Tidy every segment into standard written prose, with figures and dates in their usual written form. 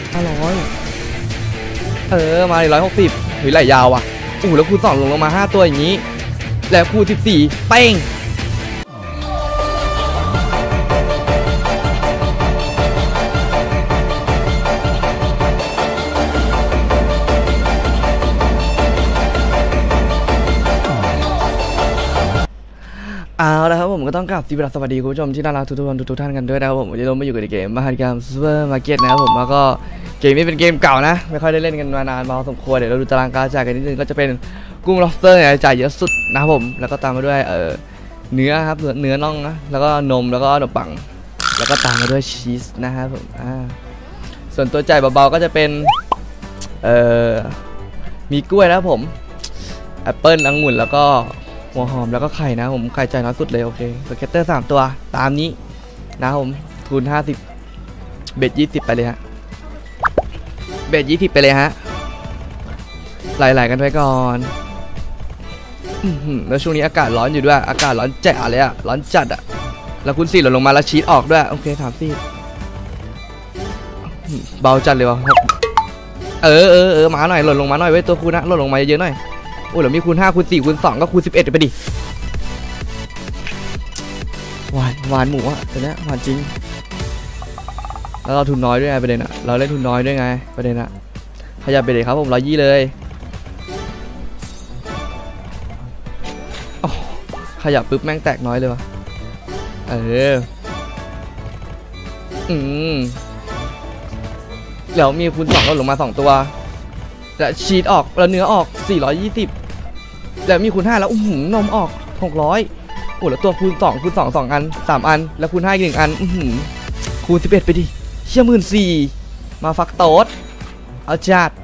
500มา160หรือไหลยาวอ่ะแล้วคูณ2ลงมา5ตัวอย่างนี้แล้วคูณ14เป้งเอาละครับผมก็ต้องกราบสวัสดีคุณผู้ชมที่น่ารักทุกคนทุกท่านกันด้วยนะครับผมวันนี้เรามาอยู่กับเกมมหากรรมซูเปอร์มาร์เก็ตนะครับผมแล้วก็เกมนี้เป็นเกมเก่านะไม่ค่อยได้เล่นกันมานานพอสมควรเดี๋ยวเราดูตารางการจ่ายกันนิดนึงก็จะเป็นกุ้ง lobster เนี่ยจ่ายเยอะสุดนะครับผมแล้วก็ตามมาด้วยเนื้อครับเนื้อน่องนะแล้วก็นมแล้วก็ขนมปังแล้วก็ตามมาด้วยชีสนะครับผมส่วนตัวจ่ายเบาๆก็จะเป็นมีกล้วยนะครับผมแอปเปิ้ลองุ่นแล้วก็หัวหอมแล้วก็ไข่นะผมไข่ใจน้อยสุดเลยโอเคสเก็ตเตอร์3ตัวตามนี้นะผมทุน50เบ็ด20ไปเลยฮะเบ็ด20ไปเลยฮะไหลๆกันไปก่อนแล้วช่วงนี้อากาศร้อนอยู่ด้วยอากาศร้อนจัดเลยอะร้อนจัดอะแล้วคุณ4หล่นลงมาแล้วชีสออกด้วยโอเค30เบาจัดเลยวะมาหน่อยหล่นลงมาหน่อยเว้ยตัวคุณนะหล่นลงมาเยอะๆหน่อยโอ้แล้วมีคูณ5คูณ4คูณ2ก็คูณ11ไปดิหวานหมูอะตัวนี้หวานจริงแล้วเราทุนน้อยด้วยไงประเด็นอะเราเล่นทุนน้อยด้วยไงประเด็นอะขยับไปเลยครับผม120เลยขยับปุ๊บแม่งแตกน้อยเลยวะแล้วมีคูณ2ก็ลงมา2ตัวแต่ชีสออกแล้วเนื้อออก420แล้วมีคูณ5แล้วนมออก600แล้วตัวคูณ2คูณ2 2อัน3อันแล้วคูณ5อีก1อันคูณ11ไปดิเชี่ย14,000มาฟักโต๊ดเอาจัด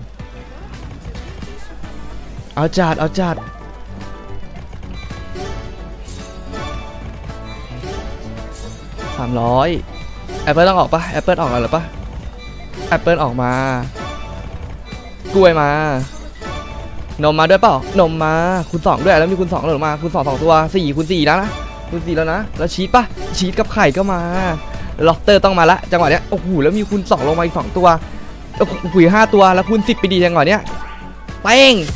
300แอปเปิลต้องออกปะแอปเปิลออกแล้วหรือปะแอปเปิลออกมากล้วยมานมมาด้วยเปล่านมมาคูณ2ด้วยแล้วมีคูณ2หล่นมาคูณ2 2ตัว4คูณ4นะคูณ4แล้วนะแล้วชีสปะชีสกับไข่ก็มาล็อบสเตอร์ต้องมาละจังหวะเนี้ยโอ้โหแล้วมีคูณ2ลงมาอีก2ตัวโอ้โห5ตัวแล้วคูณ10ไปดีจังหวะเนี้ยเป้ง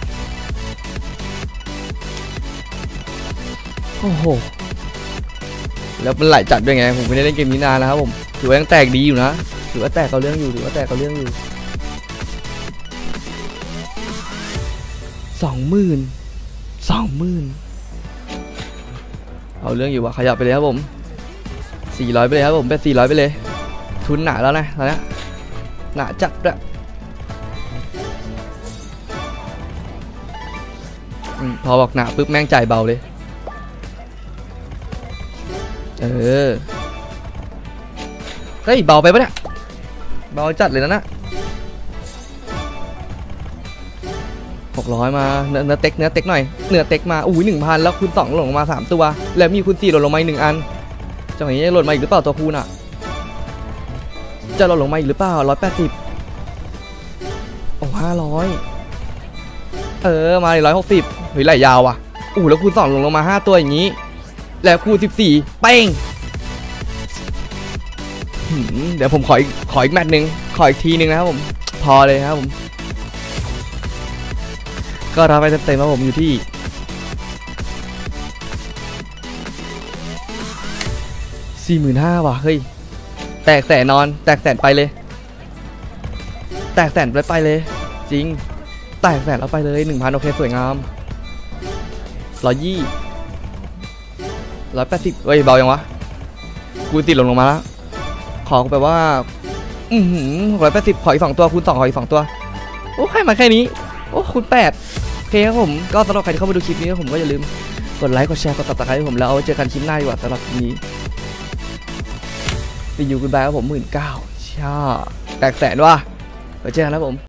โอ้โหแล้วมันไหลจัดด้วยไงผมไม่ได้เล่นเกมนี้นานแล้วครับผมถือว่ายังแตกดีอยู่นะถือว่าแตกเอาเรื่องอยู่20,000เอาเรื่องอยู่ว่ะขยับไปเลยครับผม400ไปเลยครับผมเป็น400ไปเลยทุนหนาแล้วนะตอนนี้หนาจัดด้วยพอบอกหนาปุ๊บแม่งจ่ายเบาเลยเฮ้ยเบาไปปะเนี่ยเบาจัดเลยนะ600มาเนื้อเต็กหน่อยเนื้อเต็กมา1,000แล้วคูณ2หล่นลงมา3ตัวแล้วมีคูณ4หล่นลงมา1อันจังหวะนี้หล่นมาอีกหรือเปล่าตัวคูณอ่ะจะหล่นลงมาอีกหรือเปล่า180500มา160หรือไหลยาวอ่ะแล้วคูณ2ลงมา5ตัวอย่างนี้แล้วคูณ14เป้งเดี๋ยวผมขออีกแมตช์นึงขออีกทีนึงนะครับผมพอเลยครับผมก็รับไปเต็มๆครับผมอยู่ที่45,000ว่ะเฮ้ยแตกแสนไปเลยจริงแตกแสนแล้วไปเลย 1,000 โอเคสวยงาม180เฮ้ยเบายังวะคูณ4ลงมาแล้วขอไปว่า180ขออีก2ตัวคูณ2ขออีก2ตัวโอ้ให้มาแค่นี้โอ้คูณ8โอเคครับผมก็สำหรับใครที่เข้ามาดูคลิปนี้ผมก็อย่าลืมกดไลค์กดแชร์กดติดตามให้ผมแล้วเอาไว้เจอกันคลิปหน้าดีกว่าสำหรับคลิปนี้รีวิวคุณบายครับผม19,000ช่าแตกแสนว่ะไว้เจอกันแล้วผม